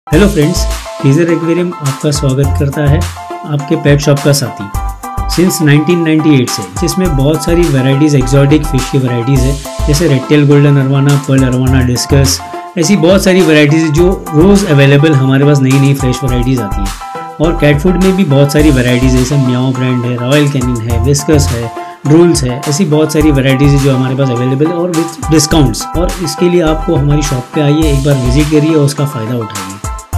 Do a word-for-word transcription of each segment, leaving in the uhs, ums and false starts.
Hello friends, teaser aquarium आपका स्वागत करता है, आपके पेट शॉप का साथी सिंस नाइनटीन नाइंटी एट से, जिसमें बहुत सारी वैरायटीज़ एक्जॉटिक फिश की वैरायटीज़ है, जैसे red tail golden arowana, pearl arowana, discus, ऐसी बहुत सारी वैरायटीज़ जो रोज़ अवेलेबल हमारे पास नई नई फ्रेश वैरायटीज़ आती हैं। और कैट फूड में भी बहुत सारी वैरायटीज़ है, जैसे म्याओ ब्रांड है, रॉयल कैनिन है, विस्कस है, ड्रूल्स है, ऐसी बहुत सारी वैरायटीज़ जो हमारे पास अवेलेबल है और विद डिस्काउंट्स। और इसके लिए आपको हमारी शॉप पे आइए, एक बार विजिट करिए और उसका फ़ायदा उठाइए।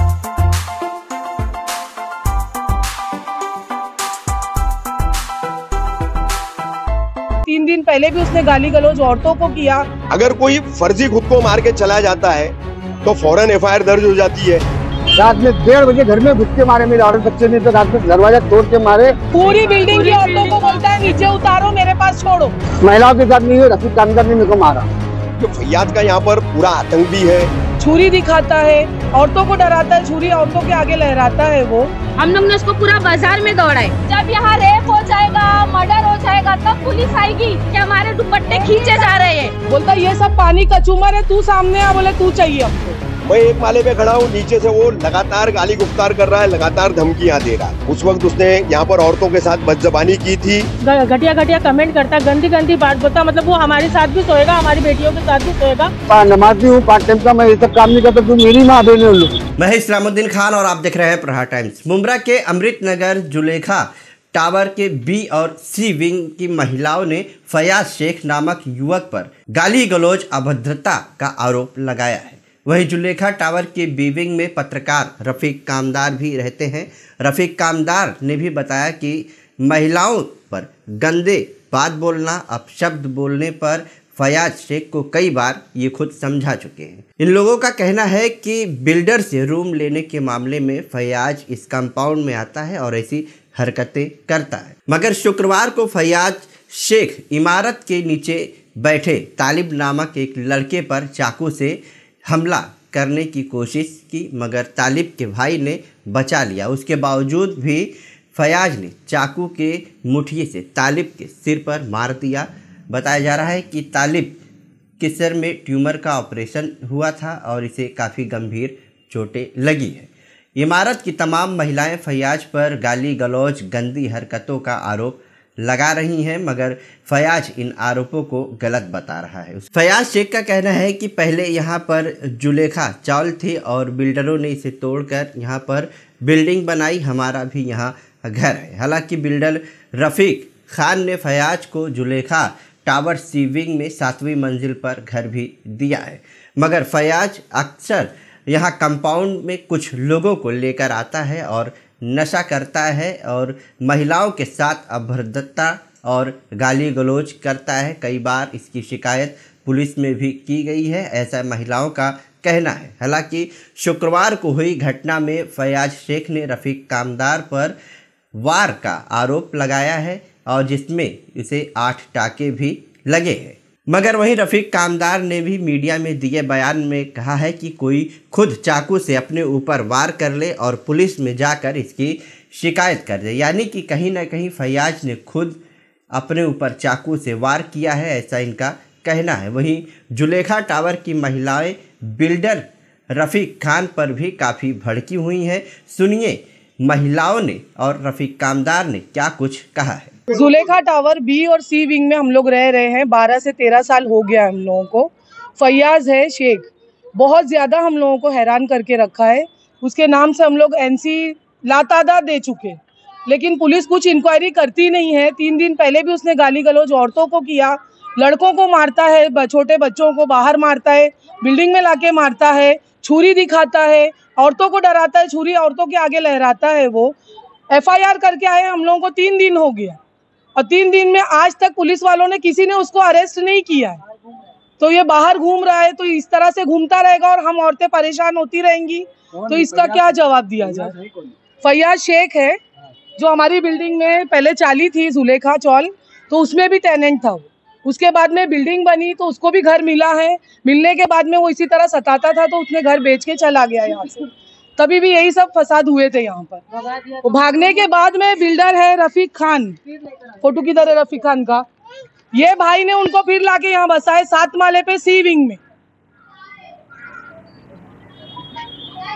तीन दिन पहले भी उसने गाली गलौज औरतों को किया। अगर कोई फर्जी खुद को मार के चला जाता है तो फौरन एफ आई आर दर्ज हो जाती है। रात में डेढ़ बजे घर में घुस के मारे मेरे औरत बच्चे ने, तो रात में दरवाजा तोड़ के मारे। पूरी बिल्डिंग की औरतों को बोलता है नीचे उतारो, मेरे पास छोड़ो। महिलाओं के साथ नहीं हुई, रफीक कामदार ने मेरे को मारा। जो फैयाज का यहाँ पर पूरा आतंक भी है। छुरी दिखाता है, औरतों को डराता है, छुरी औरतों के आगे लहराता है वो। हम लोग ने उसको पूरा बाजार में दौड़ाए। जब यहाँ रेप हो जाएगा, मर्डर हो जाएगा, तब पुलिस आएगी कि हमारे दुपट्टे खींचे जा रहे हैं। बोलता ये सब पानी कचूमर है, तू सामने आ, बोले तू चाहिए हमको। मैं एक माले पे खड़ा हूँ, नीचे से वो लगातार गाली गुफ्तार कर रहा है, लगातार धमकियाँ दे रहा है। उस वक्त उसने यहाँ पर औरतों के साथ बदजबानी की थी, घटिया घटिया कमेंट करता, गंदी गंदी बात बोलता। मतलब वो हमारे साथ भी सोएगा, हमारी बेटियों के साथ भी सोएगा। नमाजी हूँ, पार्ट टाइम का, मैं ये सब काम नहीं करता, तू मेरी माँ बहन लो। मैं इस्लामुद्दीन खान और आप देख रहे हैं प्रहार टाइम्स। मुंब्रा के अमृत नगर जुलेखा टावर के बी और सी विंग की महिलाओं ने फयाज शेख नामक युवक पर गाली गलौज अभद्रता का आरोप लगाया है। वहीं जुलेखा टावर के बी विंग में पत्रकार रफीक कामदार भी रहते हैं। रफीक कामदार ने भी बताया कि महिलाओं पर गंदे बात बोलना, अपशब्द बोलने पर फयाज शेख को कई बार ये खुद समझा चुके हैं। इन लोगों का कहना है कि बिल्डर से रूम लेने के मामले में फयाज इस कंपाउंड में आता है और ऐसी हरकतें करता है। मगर शुक्रवार को फयाज शेख इमारत के नीचे बैठे तालिब नामक एक लड़के पर चाकू से हमला करने की कोशिश की, मगर तालिब के भाई ने बचा लिया। उसके बावजूद भी फयाज ने चाकू के मुठिए से तालिब के सिर पर मार दिया। बताया जा रहा है कि तालिब के सिर में ट्यूमर का ऑपरेशन हुआ था और इसे काफ़ी गंभीर चोटें लगी है। इमारत की तमाम महिलाएं फयाज पर गाली गलौज, गंदी हरकतों का आरोप लगा रही हैं, मगर फयाज इन आरोपों को गलत बता रहा है। फयाज शेख का कहना है कि पहले यहाँ पर जुलेखा चावल थी और बिल्डरों ने इसे तोड़कर यहाँ पर बिल्डिंग बनाई, हमारा भी यहाँ घर है। हालांकि बिल्डर रफीक खान ने फयाज को जुलेखा टावर सी विंग में सातवीं मंजिल पर घर भी दिया है, मगर फयाज अक्सर यहाँ कंपाउंड में कुछ लोगों को लेकर आता है और नशा करता है और महिलाओं के साथ अभद्रता और गाली गलौज करता है। कई बार इसकी शिकायत पुलिस में भी की गई है, ऐसा महिलाओं का कहना है। हालांकि शुक्रवार को हुई घटना में फयाज शेख ने रफीक कामदार पर वार का आरोप लगाया है और जिसमें इसे आठ टाके भी लगे हैं। मगर वहीं रफीक कामदार ने भी मीडिया में दिए बयान में कहा है कि कोई खुद चाकू से अपने ऊपर वार कर ले और पुलिस में जाकर इसकी शिकायत कर दे, यानी कि कहीं ना कहीं फयाज ने खुद अपने ऊपर चाकू से वार किया है, ऐसा इनका कहना है। वहीं जुलेखा टावर की महिलाएं बिल्डर रफीक खान पर भी काफ़ी भड़की हुई हैं। सुनिए महिलाओं ने और रफीक कामदार ने क्या कुछ कहा है। जुलेखा टावर बी और सी विंग में हम लोग रह रहे हैं, बारह से तेरह साल हो गया हम लोगों को। फयाज है शेख, बहुत ज़्यादा हम लोगों को हैरान करके रखा है। उसके नाम से हम लोग एनसी लातादाद दे चुके, लेकिन पुलिस कुछ इंक्वायरी करती नहीं है। तीन दिन पहले भी उसने गाली गलौज औरतों को किया, लड़कों को मारता है, छोटे बच्चों को बाहर मारता है, बिल्डिंग में लाके मारता है, छुरी दिखाता है, औरतों को डराता है, छुरी औरतों के आगे लहराता है वो। एफ आई आर करके आए हम लोगों को तीन दिन हो गया और तीन दिन में आज तक पुलिस वालों ने किसी ने उसको अरेस्ट नहीं किया है। तो ये बाहर घूम रहा है, तो इस तरह से घूमता रहेगा और हम औरतें परेशान होती रहेंगी, तो इसका क्या जवाब दिया जाए। फयाज शेख है जो हमारी बिल्डिंग में पहले चाली थी, जुलेखा चौल, तो उसमें भी टेनेंट था। उसके बाद में बिल्डिंग बनी तो उसको भी घर मिला है, मिलने के बाद में वो इसी तरह सताता था तो उसने घर बेच के चला गया यहाँ से। तभी भी यही सब फसाद हुए थे यहाँ पर। वो भागने के बाद में बिल्डर है रफीक खान, फोटो किधर है रफीक खान का, ये भाई ने उनको फिर लाके यहाँ बसाए सात माले पे सी विंग में।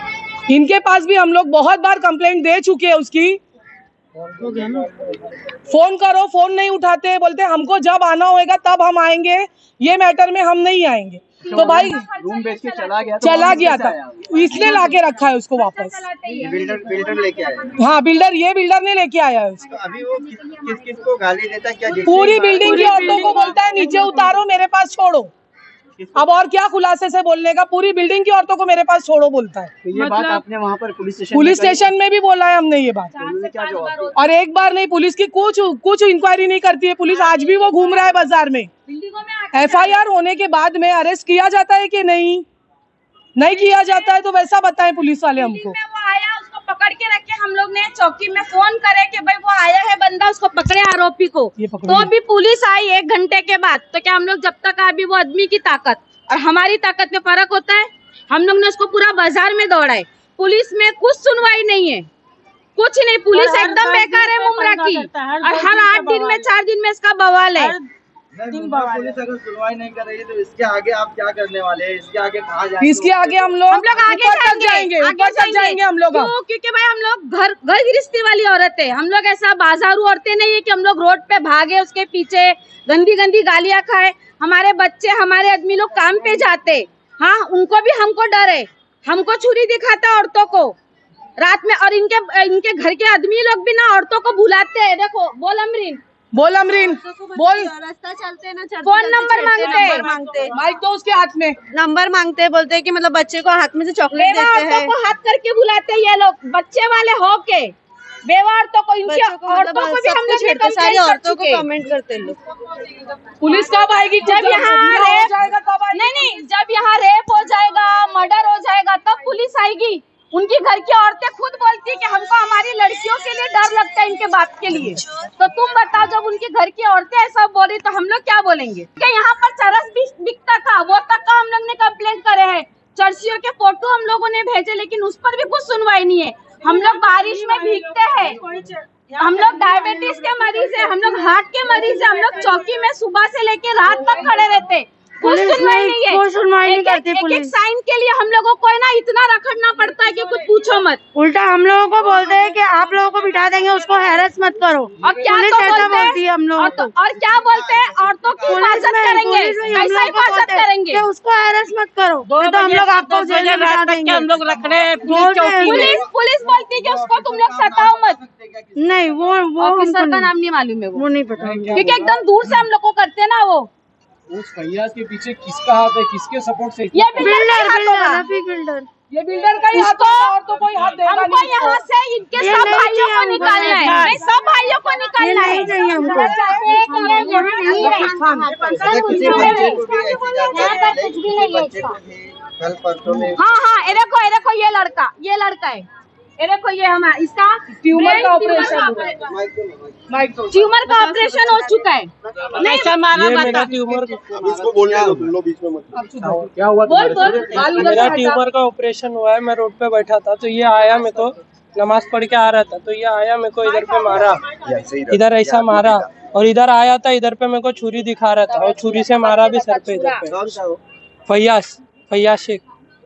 इनके पास भी हम लोग बहुत बार कंप्लेंट दे चुके हैं उसकी। फोन करो, फोन नहीं उठाते, बोलते हमको जब आना होगा तब हम आएंगे, ये मैटर में हम नहीं आएंगे। तो भाई रूम बेच के चला गया तो चला गया था, इसलिए लाके रखा है उसको वापस। बिल्डर बिल्डर लेके आया। हाँ बिल्डर, ये बिल्डर ने लेके आया है उसको। अभी वो किस किस, किस को गाली देता है क्या? पूरी बिल्डिंग की औरतों को बोलता है नीचे उतारो, मेरे पास छोड़ो। अब और क्या खुलासे से बोलने का, पूरी बिल्डिंग की औरतों को मेरे पास छोड़ो बोलता है। तो ये मतलब... बात आपने वहाँ पर पुलिस स्टेशन पुलिस स्टेशन में भी बोला है हमने ये बात, क्या जवाब? और एक बार नहीं, पुलिस की कुछ कुछ इंक्वायरी नहीं करती है पुलिस। आज भी वो घूम रहा है बाजार में। एफ आई आर होने के बाद में अरेस्ट किया जाता है कि नहीं? नहीं किया जाता है तो वैसा बताएं पुलिस वाले हमको। वो आया, उसको पकड़ के रखे, हम लोग ने चौकी में फोन करे कि भाई वो आया है बंदा, उसको पकड़े आरोपी को। तो अभी पुलिस आई एक घंटे के बाद, तो क्या हम लोग जब तक अभी वो आदमी की ताकत और हमारी ताकत में फर्क होता है? हम लोग ने उसको पूरा बाजार में दौड़ाए, पुलिस में कुछ सुनवाई नहीं है, कुछ नहीं। पुलिस एकदम बेकार है मुमरा की, और हर आठ दिन में चार दिन में इसका बवाल है। पुलिस अगर सुनवाई नहीं कर रही है तो इसके आगे आप क्या करने वाले हैं? इसके आगे कहाँ जाएंगे? इसके आगे हम लोग हम लोग आगे जाएंगे, ऊपर तक जाएंगे हम लोग। क्यों? क्योंकि भाई हम लोग घर घर गृहस्थी वाली औरत है, हम लोग ऐसा बाजारू औरतें नहीं है कि हम लोग रोड पे भागे उसके पीछे गंदी गंदी गालियां खाए। हमारे बच्चे, हमारे आदमी लोग काम पे जाते, हाँ उनको भी हमको डर है। हमको छुरी दिखाता औरतों को रात में, और इनके इनके घर के आदमी लोग भी ना औरतों को बुलाते हैं। देखो, बोल अमरीन, बोल अमरीन, बोल। रास्ता चलते ना चलते फोन नंबर मांगते मांगते माइक दो उसके हाथ में, नंबर मांगते हैं, बोलते हैं कि मतलब बच्चे को हाथ में से चॉकलेट देते हैं। को हाथ करके बुलाते हैं ये लोग, बच्चे वाले हो के बेवा औरतों को, इनकी औरतों को भी हम लोग सारी औरतों को कमेंट करते हैं लोग। पुलिस कब आएगी? जब यहाँ रेप नहीं नहीं जब यहाँ रेप हो जाएगा, मर्डर हो जाएगा, तब पुलिस आएगी। उनकी घर की औरतें खुद बोलती है कि हमको हमारी लड़कियों के लिए डर लगता है, इनके बाप के लिए। तो तुम बताओ, जब उनके घर की औरतें ऐसा बोल रही तो हम लोग क्या बोलेंगे? कि यहाँ पर चरस भी बिकता था, वो तक का हम लोग ने कंप्लेंट करे हैं। चर्चियों के फोटो हम लोगों ने भेजे, लेकिन उस पर भी कुछ सुनवाई नहीं है। हम लोग बारिश में भीगते हैं, हम लोग डायबिटीज के मरीज है, हम लोग हार्ट के मरीज है, हम लोग चौकी में सुबह से लेके रात तक खड़े रहते। कुछ सुनवाई नहीं है, कुछ सुनवाई नहीं करती पुलिस। एक साइन के लिए हम लोगों को ना इतना रखड़ना पड़ता है कि कुछ पूछो मत। उल्टा हम लोगों को बोलते हैं कि आप लोगों को बिठा देंगे, उसको हैरेस मत करो। और क्या पुलिस तो ऐसा बोलते बोलती है हम लोगों को। और क्या बोलते हैं? औरतों की हिफाजत करेंगे, कैसा हिफाजत करेंगे? उसको हैरेस मत करो, तो हम लोग आपको जेल में बिठा देंगे। हम लोग रख रहे हैं पुलिस पुलिस बोलती है कि उसको तुम लोग सताओ मत। नहीं, वो वो ऑफिसर का नाम नहीं मालूम है, वो नहीं पता, क्योंकि एकदम दूर से हम लोग को करते हैं ना वो। उस फैयाज के पीछे किसका हाथ है, किसके सपोर्ट से? ये बिल्डर, रफी बिल्डर, ये बिल्डर का ही हाथ है, और तो कोई हाथ देगा नहीं। हमको यहाँ से इनके सब भाइयों को निकालना है, नहीं सब भाइयों को निकालना है। चाहिए हमको। हाँ हाँ, ये देखो ये देखो, ये लड़का ये लड़का है, ये देखो ये हमारा इसका ट्यूमर का ऑपरेशन ट्यूमर का ऑपरेशन हो चुका है। नहीं मारा मेरा ट्यूमर इसको बोलने दो, तुम लोग बीच में मत। क्या हुआ? बोल बोल। मेरा ट्यूमर का ऑपरेशन हुआ है, मैं रोड पे बैठा था तो ये आया, मेरे को नमाज पढ़ के आ रहा था तो ये आया, मेरे को इधर पे मारा, इधर ऐसा मारा, और इधर आया था, इधर पे मेरे को छुरी दिखा रहा था और छुरी से मारा भी सर पे, इधर पे। फैयाज फैयाज शेख।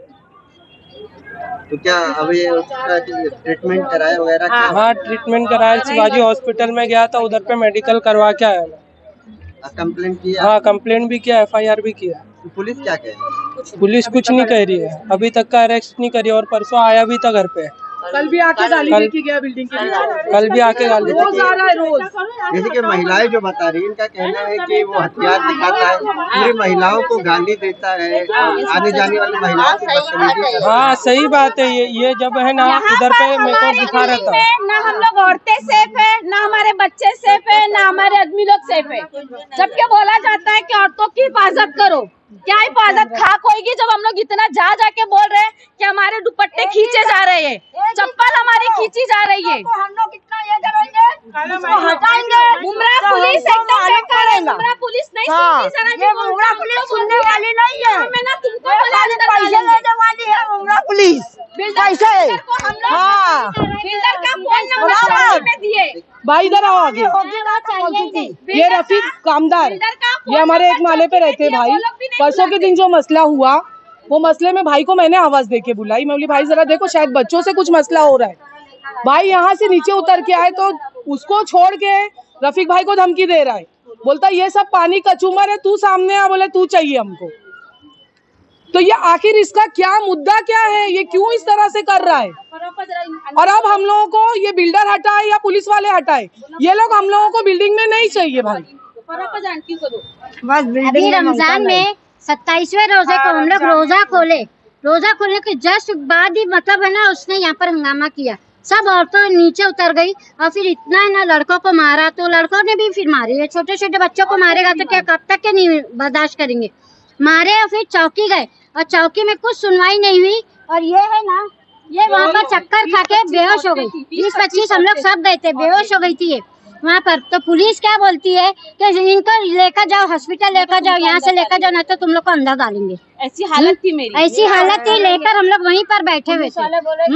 तो क्या अभी ट्रीटमेंट कराया वगैरह? हाँ ट्रीटमेंट कराया, शिवाजी हॉस्पिटल में गया था, उधर पे मेडिकल करवा के आया मैं। कंप्लेंट किया? हाँ कंप्लेंट भी किया, एफ आई आर भी किया। पुलिस क्या कह रही है? पुलिस कुछ नहीं कह रही है, अभी तक का अरेस्ट नहीं करी, और परसों आया भी था घर पे। कल भी आके गाली देके गया बिल्डिंग के नीचे, कल भी आके गाली रोज आ रहा है रोज। जैसे कि महिलाएं जो बता रही है, इनका कहना है कि वो हथियार दिखाता है, पूरी महिलाओं को गाली देता है, आने जाने वाली महिलाओं की बदतमीजी। हाँ सही बात है, ये ये जब है ना इधर पे मेरे को दिखा रहा था, ना हम लोग औरतें सेफ है, ना हमारे बच्चे सेफ है, ना हमारे आदमी लोग सेफ है। जबकि बोला जाता है कि औरतों की हिफाजत करो, क्या हिफाजत खाक होगी जब हम लोग इतना जा जाके बोल रहे हैं कि हमारे दुपट्टे खींचे जा रहे हैं, चप्पल हमारी खींची जा रही है। हम लोग कितना ये करेंगे, हटाएंगे। मुमरा पुलिस एकदम बेकार है, मुमरा पुलिस नहीं सुनती जरा भी, मुमरा पुलिस सुनने वाली नहीं है। मैं ना तुमको बोला पैसे लेने वाली है मुमरा पुलिस, पैसे हम लोग। हाँ बिल्डर का फोन नंबर में दिए। भाई इधर आओ आगे। ये रफीक कामदार, ये हमारे एक माले पे रहते हैं भाई। परसों के दिन जो मसला हुआ वो मसले में भाई को मैंने आवाज दे के बुलाई। मैं बोली भाई जरा देखो शायद बच्चों से कुछ मसला हो रहा है। भाई यहाँ से नीचे उतर के आए तो उसको छोड़ के रफीक भाई को धमकी दे रहा है, बोलता ये सब पानी कचूमर है, तू सामने आ, बोले तू चाहिए हमको। तो ये आखिर इसका क्या मुद्दा क्या है, ये क्यों इस तरह से कर रहा है? और अब हम लोगों को ये बिल्डर हटाए या पुलिस वाले हटाए, ये लोग हम लोगों को बिल्डिंग में नहीं चाहिए भाई। अभी रमजान में सत्ताईसवें रोजे को हम लोग रोजा खोले, रोजा खोलने के जस्ट बाद ही मतलब है ना उसने यहाँ पर हंगामा किया, सब औरतें नीचे उतर गई और फिर इतना है ना लड़कों को मारा, तो लड़कों ने भी फिर मारे। ये छोटे छोटे बच्चों को मारेगा तो क्या कब तक के नहीं बर्दाश्त करेंगे। मारे और फिर चौकी गए और चौकी में कुछ सुनवाई नहीं हुई। और ये है ना ये वहाँ पर चक्कर खा के बेहोश हो गई, बीस पच्चीस हम लोग सब गए थे, बेहोश हो गई थी ये वहाँ पर। तो पुलिस क्या बोलती है कि इनको लेकर जाओ हॉस्पिटल, लेकर जाओ, यहाँ से लेकर जाओ, नहीं तो तुम लोग को अंदर डालेंगे। ऐसी हालत थी मेरी, ऐसी हालत थी, लेकर हम लोग वहीं पर बैठे हुए थे।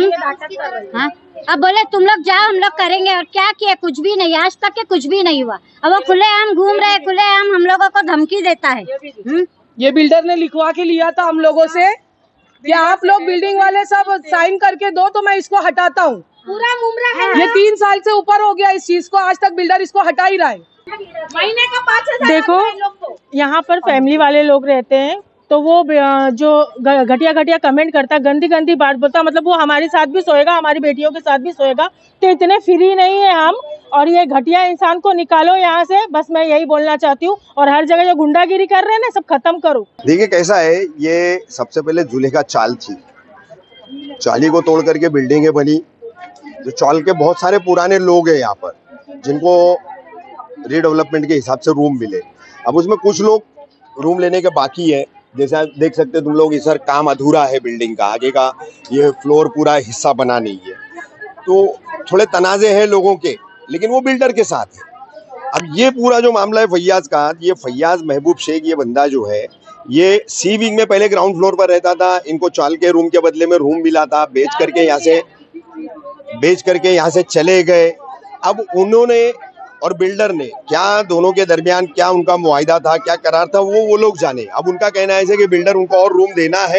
हाँ, अब बोले तुम लोग जाओ हम लोग करेंगे, और क्या किया, कुछ भी नहीं, आज तक के कुछ भी नहीं हुआ। अब वो खुलेआम घूम रहे, खुलेआम हम लोगों को धमकी देता है। ये बिल्डर ने लिखवा के लिया था हम लोगों से कि आप लोग बिल्डिंग वाले सब साइन करके दो तो मैं इसको हटाता हूँ। पूरा मुमरा है। ये तीन साल से ऊपर हो गया इस चीज को, आज तक बिल्डर इसको हटा ही रहा है। महीने का पाँच हजार। देखो यहाँ पर फैमिली वाले लोग रहते हैं, तो वो जो घटिया घटिया कमेंट करता, गंदी गंदी बात बोलता, मतलब वो हमारे साथ भी सोएगा, हमारी बेटियों के साथ भी सोएगा। तो इतने फ्री नहीं है हम, और ये घटिया इंसान को निकालो यहाँ से, बस मैं यही बोलना चाहती हूँ। और हर जगह जो गुंडागिरी कर रहे हैं ना, सब खत्म करो। देखिए कैसा है, ये सबसे पहले जुलेखा चाल थी, चाली को तोड़ करके बिल्डिंगें बनी। जो चाल के बहुत सारे पुराने लोग हैं यहाँ पर, जिनको रीडेवलपमेंट के हिसाब से रूम मिले। अब उसमें कुछ लोग रूम लेने के बाकी है, जैसा देख सकते तुम लोग, इधर काम अधूरा है बिल्डिंग का, आगे का ये फ्लोर पूरा हिस्सा बना नहीं है। तो थोड़े तनाजे हैं लोगों के, लेकिन वो बिल्डर के साथ है। अब ये पूरा जो मामला है फैयाज का, ये फैयाज महबूब शेख, ये बंदा जो है, ये सी विंग में पहले ग्राउंड फ्लोर पर रहता था। इनको चाल के रूम के बदले में रूम मिला था, बेच करके यहाँ से बेच करके यहाँ से चले गए। अब उन्होंने और बिल्डर ने क्या, दोनों के दरमियान क्या उनका मुआहिदा था, क्या करार था, वो वो लोग जाने। अब उनका कहना है कि बिल्डर उनको और रूम देना है,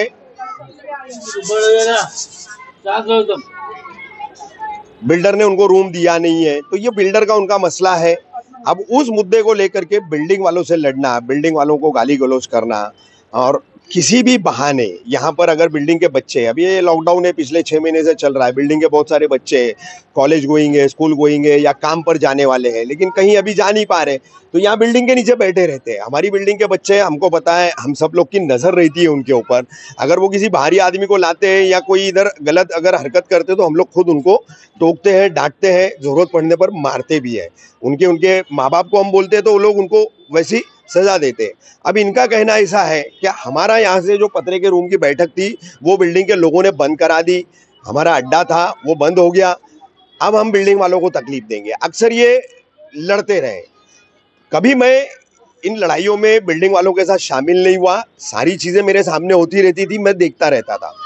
बिल्डर ने उनको रूम दिया नहीं है, तो ये बिल्डर का उनका मसला है। अब उस मुद्दे को लेकर के बिल्डिंग वालों से लड़ना, बिल्डिंग वालों को गाली गलौज करना, और किसी भी बहाने यहाँ पर अगर बिल्डिंग के बच्चे, अभी ये लॉकडाउन है पिछले छः महीने से चल रहा है, बिल्डिंग के बहुत सारे बच्चे कॉलेज गोइंग है, स्कूल गोइंग है, या काम पर जाने वाले हैं, लेकिन कहीं अभी जा नहीं पा रहे, तो यहाँ बिल्डिंग के नीचे बैठे रहते हैं। हमारी बिल्डिंग के बच्चे, हमको पता है, हम सब लोग की नज़र रहती है उनके ऊपर। अगर वो किसी बाहरी आदमी को लाते हैं या कोई इधर गलत अगर हरकत करते हैं, तो हम लोग खुद उनको टोकते हैं, डांटते हैं, ज़रूरत पड़ने पर मारते भी है। उनके उनके माँ बाप को हम बोलते हैं तो वो लोग उनको वैसी सजा देते हैं। अब इनका कहना ऐसा है कि हमारा यहाँ से जो पतरे के रूम की बैठक थी, वो बिल्डिंग के लोगों ने बंद करा दी, हमारा अड्डा था वो बंद हो गया, अब हम बिल्डिंग वालों को तकलीफ देंगे। अक्सर ये लड़ते रहे, कभी मैं इन लड़ाइयों में बिल्डिंग वालों के साथ शामिल नहीं हुआ। सारी चीज़ें मेरे सामने होती रहती थी, मैं देखता रहता था।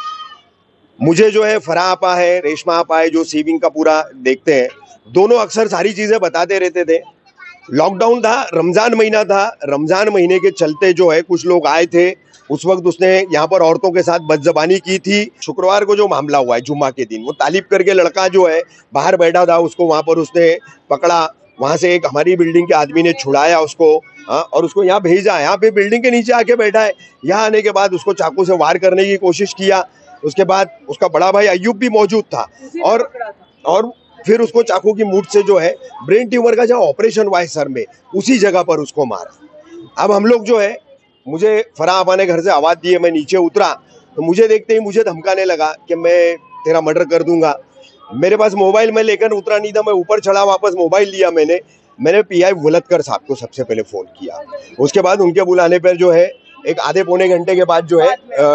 मुझे जो है फराह आपा है, रेशमा आपा है, जो सीविंग का पूरा देखते हैं, दोनों अक्सर सारी चीज़ें बताते रहते थे। लॉकडाउन था, रमज़ान महीना था, रमज़ान महीने के चलते जो है कुछ लोग आए थे, उस वक्त उसने यहाँ पर औरतों के साथ बदजबानी की थी। शुक्रवार को जो मामला हुआ है, जुम्मा के दिन, वो तालिब करके लड़का जो है बाहर बैठा था, उसको वहाँ पर उसने पकड़ा, वहाँ से एक हमारी बिल्डिंग के आदमी ने छुड़ाया उसको, हाँ, और उसको यहाँ भेजा। यहाँ पे बिल्डिंग के नीचे आके बैठा है। यहाँ आने के बाद उसको चाकू से वार करने की कोशिश किया। उसके बाद उसका बड़ा भाई अयूब भी मौजूद था, और और फिर उसको चाकू की मूठ से जो है ब्रेन ट्यूमर का जहाँ ऑपरेशन हुआ है सर में, उसी जगह पर उसको मारा। अब हम लोग जो है, मुझे फराह आपा ने घर से आवाज़ दी है, मैं नीचे उतरा तो मुझे देखते ही मुझे धमकाने लगा कि मैं तेरा मर्डर कर दूंगा। मेरे पास मोबाइल मैं लेकर उतरा नहीं था, मैं ऊपर चढ़ा, वापस मोबाइल लिया मैंने मैंने पीआई वलदकर साहब को सबसे पहले फ़ोन किया। उसके बाद उनके बुलाने पर जो है एक आधे पौने घंटे के बाद जो है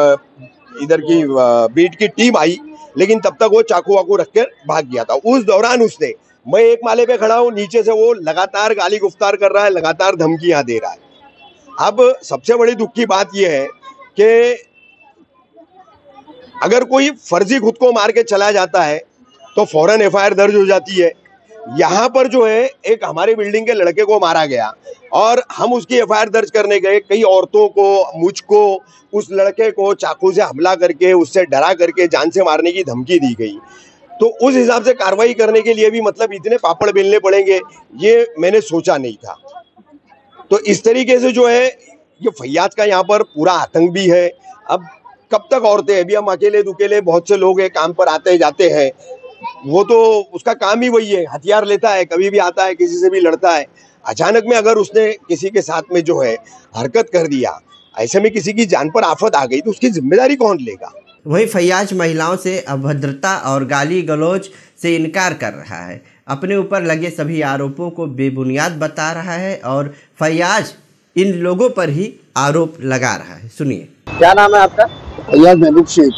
इधर की बीट की टीम आई, लेकिन तब तक वो चाकू वाकू रख कर भाग गया था। उस दौरान उसने, मैं एक माले पे खड़ा हूँ, नीचे से वो लगातार गाली गुफ्तार कर रहा है, लगातार धमकियां दे रहा है। अब सबसे बड़ी दुख की बात यह है कि अगर कोई फर्जी खुद को मार के चला जाता है तो फौरन एफ आई आर दर्ज हो जाती है, यहाँ पर जो है एक हमारे बिल्डिंग के लड़के को मारा गया और हम उसकी एफ आई आर दर्ज करने गए। कई औरतों को, मुझको, उस लड़के को चाकू से हमला करके, उससे डरा करके जान से मारने की धमकी दी गई। तो उस हिसाब से कार्रवाई करने के लिए भी मतलब इतने पापड़ बेलने पड़ेंगे, ये मैंने सोचा नहीं था। तो इस तरीके से जो है ये फैयाज का यहाँ पर पूरा आतंक भी है। अब कब तक औरतें, अभी हम अकेले दुकेले बहुत से लोग हैं, काम पर आते जाते हैं, वो तो उसका काम ही वही है, हथियार लेता है, कभी भी आता है, किसी से भी लड़ता है। अचानक में अगर उसने किसी के साथ में जो है हरकत कर दिया, ऐसे में किसी की जान पर आफत आ गई तो उसकी जिम्मेदारी कौन लेगा। वहीं फैयाज महिलाओं से अभद्रता और गाली गलौज से इनकार कर रहा है, अपने ऊपर लगे सभी आरोपों को बेबुनियाद बता रहा है और फैयाज इन लोगों पर ही आरोप लगा रहा है। सुनिए। क्या नाम है आपका? फैयाज महबूब शेख।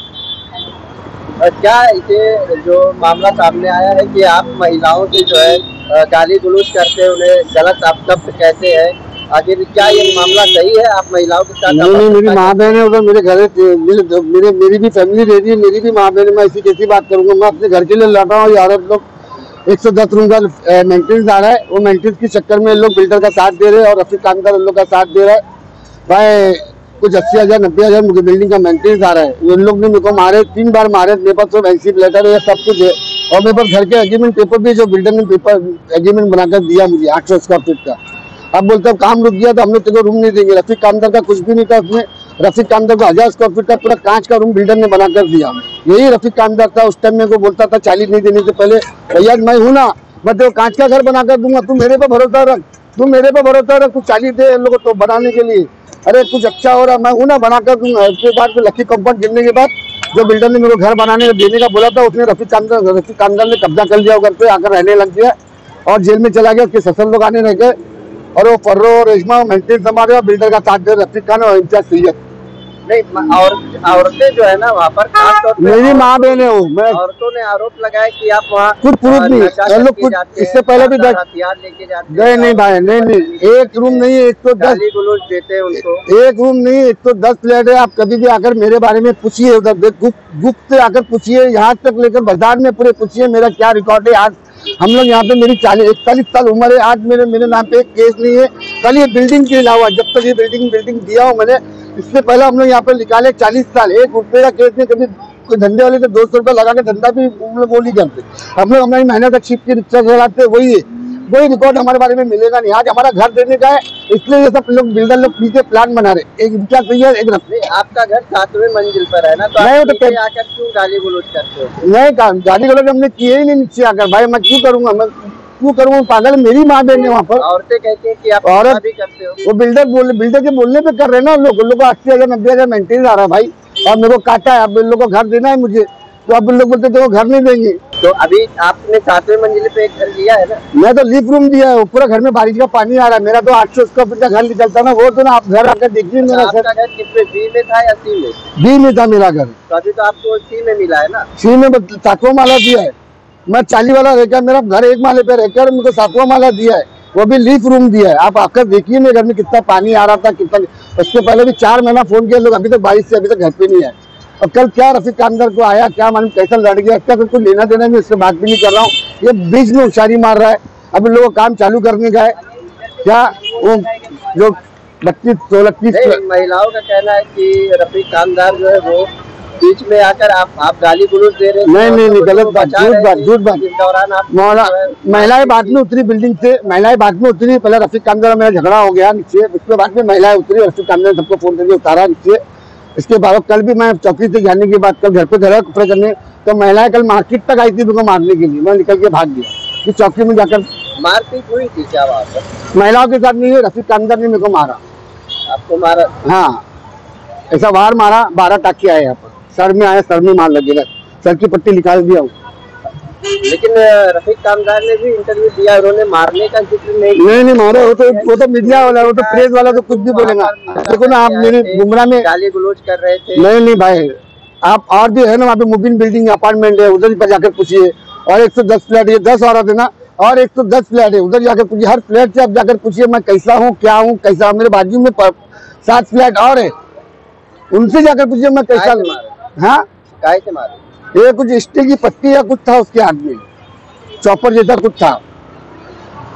और क्या ये जो मामला सामने आया है कि आप महिलाओं से जो है गाली गलौज करते हैं, उन्हें गलत शब्द कहते हैं, आखिर क्या ये मामला सही है? आप महिलाओं के साथ? नहीं नहीं, मेरी माँ बहन है उधर, मेरे घर मेरे, मेरे मेरी भी फैमिली रह रही है, मेरी भी माँ बहन है। मैं ऐसी कैसी बात करूंगा? मैं अपने घर के लिए लड़ रहा हूँ। यार लोग एक सौ दस रूम का मेंटेनेंस आ रहा है, वो मेंटेनेंस के चक्कर में लोग बिल्डर का साथ दे रहे हैं और रफीक कामदार उन लोग का साथ दे रहा है। भाई कुछ अस्सी हजार नब्बे हजार मुझे बिल्डिंग का मेंटेनेंस आ रहा है। उन लोग ने मेरे को मारे, तीन बार मारे। मेरे पास तो एनसी लेटर है, सब कुछ है और मेरे पास घर के एग्रीमेंट पेपर भी, जो बिल्डर ने पेपर एग्रीमेंट बनाकर दिया मुझे आठ सौ स्क्वायर फीट का। अब बोलते हैं काम रुक गया तो हम लोग तेरे को रूम नहीं देंगे। रफीक कामदार का कुछ भी नहीं था उसमें। रफीक कामदार को हजार स्क्वायर फीट का पूरा कांच का रूम बिल्डर ने बनाकर दिया। यही रफीक कामदार था। उस टाइम मेरे को बोलता था चालीस नहीं देने से पहले, भैया मैं हूँ ना, मैं तेरे कांच का घर बनाकर दूंगा, तू मेरे पे भरोसा रख, तू मेरे पे भरोसा रख, तू चालीस दे इन लोगों को तो बनाने के लिए। अरे कुछ अच्छा हो रहा, मैं हूँ ना, बनाकर दूंगा। उसके बाद लकी कंपाउंड गिरने के बाद जो बिल्डर ने मेरे को घर बनाने देने का बोला था, उसने रफीक कामदार रफीक कामदार ने कब्जा कर लिया घर पे, आकर रहने लग गया और जेल में चला गया। उसके ससुर लोग आने लगे और वो फर्रो और रेशमा मेंटेन संभाल रहे, बिल्डर का साथ दे रफीक खान और इंचार्ज सैयद। नहीं, और औरतें जो है ना वहाँ पर खास तौर पे मेरी माँ बहन है वो। मैं औरतों ने आरोप लगाया कि आप वहाँ कुछ प्रूफ नहीं, लोग कुछ इससे पहले भी हथियार लेके जाते हैं। नहीं नहीं भाई, नहीं नहीं, एक रूम नहीं है, एक तो दस गलौज देते हैं उनको। एक रूम नहीं, एक तो दस फ्लैट है। आप कभी भी आकर मेरे बारे में पूछिए, उधर गुप्त से आकर पूछिए, यहाँ तक लेकर बाजार में पूरे पूछिए मेरा क्या रिकॉर्ड है। आज हम लोग यहाँ पे, मेरी चालीस इकतालीस साल उम्र है, आज मेरे मेरे नाम पे एक केस नहीं है। कल ये बिल्डिंग के अलावा जब तक ये बिल्डिंग बिल्डिंग दिया हूँ मैंने, इससे पहले हम लोग यहाँ पे निकाले चालीस साल, एक रुपये का केस नहीं। कभी कोई धंधे वाले तो दो सौ रुपये लगा के धंधा भी वो नहीं करते। हम लोग हमारी मेहनत तक छिप की रिक्शा चलाते, वही है, वही रिकॉर्ड हमारे बारे में मिलेगा नहीं। आज हमारा घर देने का है, इसलिए ये सब लोग बिल्डर लोग पीछे प्लान बना रहे। एक क्या सैयद, एक रफीक। आपका घर सातवें मंजिल पर है ना, तो नहीं, आप तो आकर क्यों गाली गलौज करते हो? नहीं, गाली गलौज हमने किए ही नहीं नीचे आकर। भाई मैं क्यों करूंगा, मैं क्यों करूंगा? पागल, मेरी माँ बहन है वहाँ पर। औरतें कहती है कि आप औरत भी करते हो। वो बिल्डर बोल बिल्डर के बोलने पे कर रहे ना लोग। लोगों को अस्सी हजार नब्बे हजार मेंटेनेंस आ रहा है भाई, और मेरे को काटा है। अब इन लोगों को घर देना है मुझे, तो अब इन लोग बोलते तो घर नहीं देंगे। तो अभी आपने सातवें मंजिल पे एक घर लिया है ना? मैं तो लीफ रूम दिया है, पूरा घर में बारिश का पानी आ रहा है। मेरा तो आठ सौ स्क्वायर फीट का घर निकलता ना, वो तो ना आप घर आकर देखिए। मेरा आपका घर कितने, बी में था या सी में? बी में था मेरा घर। तो अभी तो आपको सी में मिला है ना? सी में सातवां माला दिया है। मैं चाली वाला रहकर, मेरा घर एक माले पे रहकर मुझे सातवां माला दिया है, वो भी लीफ रूम दिया है। आप आकर देखिए मेरे घर में कितना पानी आ रहा था, कितना। उसके पहले भी चार महीना फोन किया लोग, अभी तक बारिश से अभी तक घर पे नहीं आए। और कल क्या रफीक कामदार को आया, क्या मालूम कैसा लड़ गया, इसका कुछ लेना देना नहीं, इससे बात भी नहीं कर रहा हूँ। ये बीच में उछारी मार रहा है। अब इन लोगों को काम चालू करने का है क्या? वो जो बत्तीस सोलह तीस महिलाओं का कहना है कि रफीक कामदार जो है वो बीच में आकर आप आप गाली गलौज दे रहे हैं। नहीं नहीं नहीं, गलत बात, झूठ बात, झूठ बात। इस दौरान आप महिलाएं बाद में उतरी बिल्डिंग से, महिलाएं बाद में उतरी। पहले रफीक कामदार मेरा झगड़ा हो गया नीचे, उसके बाद में महिलाएं उतरी। रफीक कामदार ने सबको फोन करके उतारा नीचे। इसके बाद कल भी मैं चौकी से जाने के बाद कल घर पे धरा कपड़े करने, तो महिलाएं कल मार्केट तक आई थी उनको मारने के लिए। मैं निकल के भाग गया कि चौकी में जाकर मारपीट हुई थी क्या वहाँ पर? महिलाओं के साथ नहीं है, रफीक कामदार ने मेरे को मारा। आपको मारा? हाँ, ऐसा वार मारा, बारह टाके आए यहाँ पर, सर में आया, सर में मार लगेगा, सर की पट्टी निकाल दिया हूँ। लेकिन रफीक कामदार ने भी इंटरव्यू दिया, उन्होंने मारने का जिक्र नहीं नहीं नहीं मारा। वो तो वो तो मीडिया वाला, वो तो प्रेस वाला तो कुछ भी बोलेगा। देखो ना, आप मेरे गुमराह में गाली गलौज कर रहे थे। नहीं नहीं भाई, आप और भी है ना वहाँ पे, मुबिन बिल्डिंग अपार्टमेंट है, उधर पर जाकर पूछिए। और एक सौ दस फ्लैट है, दस औरत है ना, और एक सौ दस फ्लैट है, उधर जाकर पूछिए। हर फ्लैट से आप जाकर पूछिए मैं कैसा हूँ, क्या हूँ, कैसा। मेरे बाजू में सात फ्लैट और है, उनसे जाकर पूछिए मैं कैसा हूँ। हाँ, काय से मारे? ये कुछ स्टील की पत्ती या कुछ था उसके हाथ में, चॉपर जैसा कुछ था,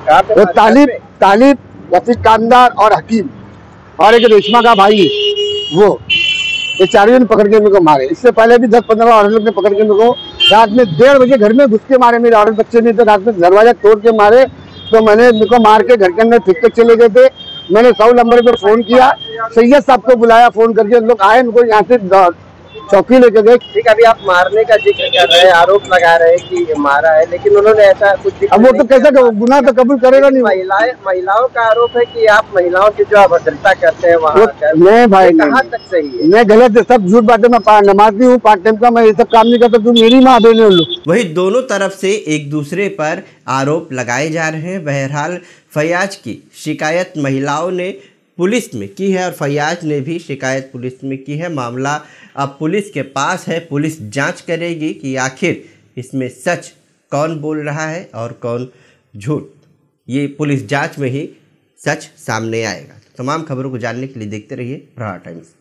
वो तालिब तालिब रफीक कामदार और हकीम और एक रेशमा का भाई वो, ये चारों ने पकड़ के मेरे को मारे। इससे पहले भी दस पंद्रह औरत लोग ने पकड़ के मेरे को रात में डेढ़ बजे घर में घुस के मारे। मेरे औरत बच्चे नहीं थे, रात में दरवाजा तोड़ के मारे। तो मैंने मेरे को मार के घर के अंदर फेंक के चले गए थे। मैंने सौ नंबर पे फोन किया, सैयद साहब को बुलाया फोन करके, लोग आए, मेरे को यहाँ से चौकी लेके गए। ठीक, अभी आप मारने का जिक्र कर रहे हैं, आरोप लगा रहे हैं कि मारा है, लेकिन उन्होंने ऐसा कुछ, अब वो तो कैसे गुनाह तो कबूल करेगा नहीं। महिलाएं महिलाओं का आरोप है कि आप महिलाओं की जो अभद्रता करते हैं वहाँ नहीं भाई, कहाँ तक सही है? मैं गलत है, सब झूठ बातें। मैं नमाजी हूँ, पार्ट टाइम का, मैं ये सब काम नहीं करता। तू मेरी माँ बहन है। वही दोनों तरफ से एक दूसरे पर आरोप लगाए जा रहे हैं। बहरहाल फैयाज की शिकायत महिलाओं ने पुलिस में की है और फैयाज ने भी शिकायत पुलिस में की है। मामला अब पुलिस के पास है, पुलिस जांच करेगी कि आखिर इसमें सच कौन बोल रहा है और कौन झूठ। ये पुलिस जांच में ही सच सामने आएगा। तमाम खबरों को जानने के लिए देखते रहिए प्रहार टाइम्स।